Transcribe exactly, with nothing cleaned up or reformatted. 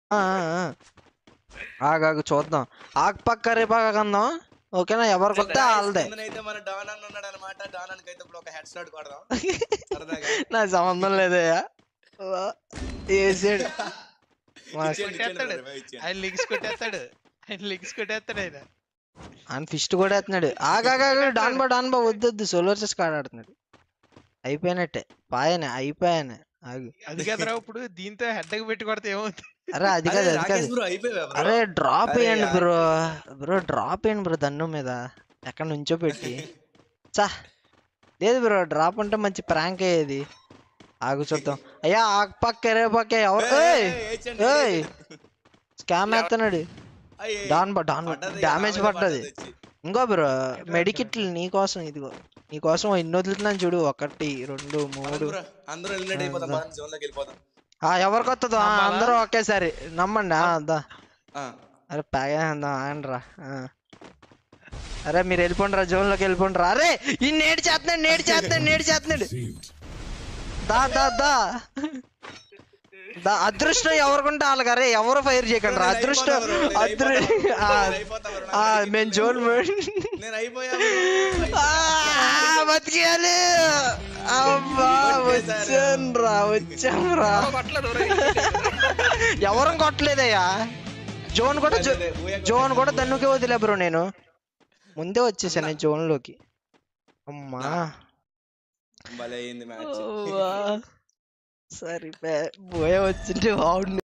ఆగాగు చూద్దాం. ఆకు పక్క రేపాక కందాం. ఓకేనా? ఎవరు కొత్త వాళ్ళదే. నా సంబంధం లేదయ్యా. వేసాడు ఆయన లిగ్స్ కొట్టేస్తాడు ఆయన లిగ్స్ కొట్టేస్తాడు ఆయన ఆయన ఫిస్ట్ కూడా వేస్తున్నాడు. ఆగాగా డాన్ బా డాన్ బా వద్దొద్దు సోలోర్ చెస్ కార్డ్ ఆడుతున్నాడు. అయిపోయినట్టే పాయనే అయిపోయానే. ఆగు అది కదరా ఇప్పుడు దీంతో హెడ్కి పెట్టి కొడితే ఏమవుతుంది? అరే అది కాదు అది కాదు. అరే డ్రాప్ వేయండి బ్రో. బ్రో డ్రాప్ వేయండి బ్రో దండు మీద ఎక్కడ నుంచో పెట్టి. చా లేదు బ్రో డ్రాప్ అంటే మంచి ప్రాంక్ అయ్యేది. ఆగు చూద్దాం. అయ్యా ఆకు పక్క రే పక్క ఎవరు స్కామ్ వేస్తున్నాడు. డాన్ బా డాన్ డామేజ్ పడ్డది. ఇంకో బ్రో మెడికిట్లు నీకోసం ఇదిగో నీకోసం ఎన్ని వదులుతున్నాను చూడు. ఒకటి రెండు మూడు. ఎవరికి వస్తుందో అందరూ ఒకేసారి నమ్మండి. అదా అరే ప్యాగా ఆయండ్రా. అరే మీరు వెళ్ళిపోండి రా జోన్ లోకి వెళ్ళిపోండి రా. అరే ఈ నేడు చేస్తున్నాడు నేడు చేస్తున్నాడు నేడు చేస్తున్నాడు. దా దా దా అదృష్టం ఎవరికుంటే వాళ్ళకి. అరే ఎవరు ఫైర్ చేయకండి రా. అదృష్టం అదృ మేము జోన్ బతికేయాలి. అబ్బా వచ్చాను రా వచ్చాం రా. ఎవరం కొట్టలేదయ్యా. జోన్ కూడా జోన్ కూడా దన్నుకే వదిలే బ్రో. నేను ముందే వచ్చేసాను జోన్ లోకి. అమ్మా సరిపోయా పోయే వచ్చింటే బాగుంది.